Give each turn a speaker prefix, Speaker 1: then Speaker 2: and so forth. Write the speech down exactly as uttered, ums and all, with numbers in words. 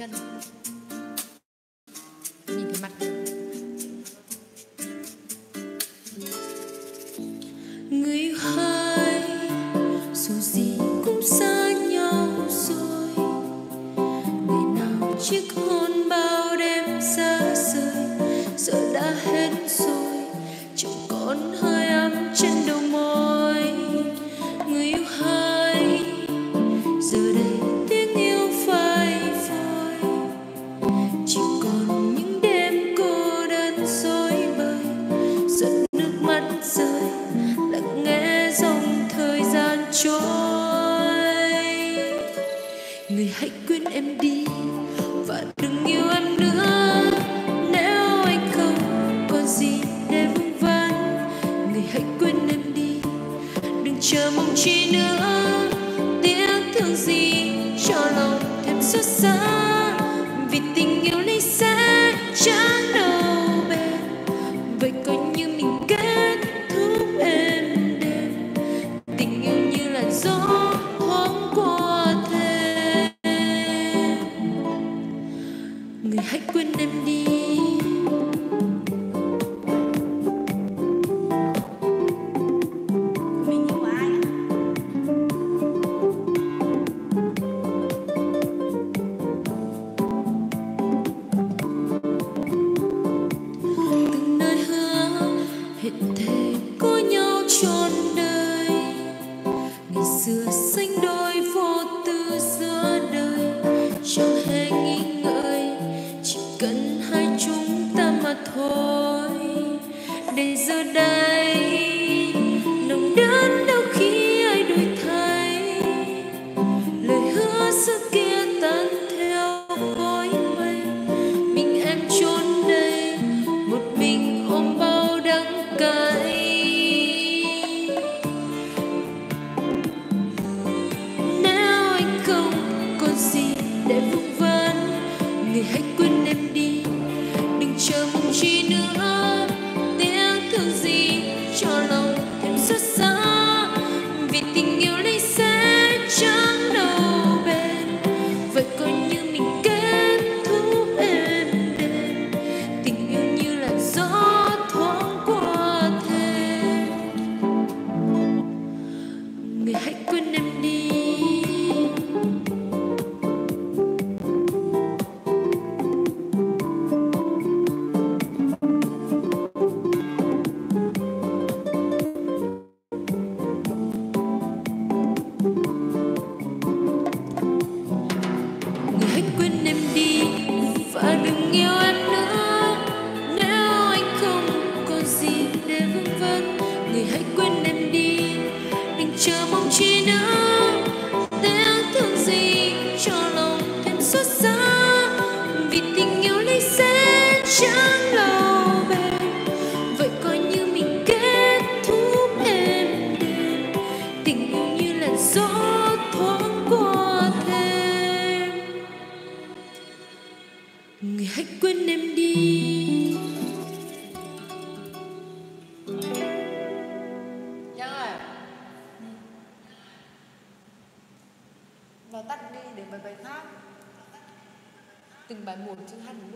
Speaker 1: chân. Nhìn thấy mặt
Speaker 2: người hai, dù gì cũng xa nhau rồi. Ngày nào chiếc hôn bao đêm xa rời, giờ đã hết rồi, chẳng còn hơi ấm trên đầu môi. Người yêu hai, giờ đây tiếng yêu phai phôi, chỉ còn những đêm cô đơn rối bời, giọt nước mắt rơi lặng nghe dòng thời gian trôi. Người hãy quên em đi và đừng yêu em nữa, nếu anh không còn gì để vương vấn. Người hãy quên em đi, đừng chờ mong chi nữa, tiếc thương gì cho lòng thêm xót xa. Vì tình yêu này sẽ chẳng đâu bền, vậy coi như mình kết thúc êm đềm. Tình yêu như là gió thoáng qua thêm. Người hãy quên em đi. Mình yêu ai? Từng nơi hứa hẹn thề có nhau trọn đời, ngày xưa sánh đôi vô tư giữa đời, chẳng hề nghĩ ngợi, chỉ cần hai chúng ta mà thôi. Để giờ đây nồng đớn đau khi ai đổi thay, lời hứa xưa kia tan theo khói mây. Mình em chốn đây, một mình ôm bao đắng cay. Nếu anh không còn gì để vương vấn, người hãy quên em đi, đừng chờ mong chi nữa, tiếc thương gì cho lòng thêm xót xa. Vì tình yêu này sẽ chẳng đâu bền, vậy coi như mình kết thúc êm đềm. Tình yêu như là gió thoáng qua thêm. Người hãy quên em đi. Người hãy quên em đi và đừng yêu em nữa, nếu anh không còn gì để vương vấn. Người hãy quên em đi, đừng chờ mong chi nữa, tiếc thương gì cho lòng thêm xót xa. Vì tình yêu này sẽ chẳng lâu bền, vậy coi như mình kết thúc êm đềm. Tình yêu như làn gió thoáng qua thêm. Người hãy quên em đi.
Speaker 1: Giang ơi, vào tắt đi để bài bài khác. Từng bài một chứ hát đúng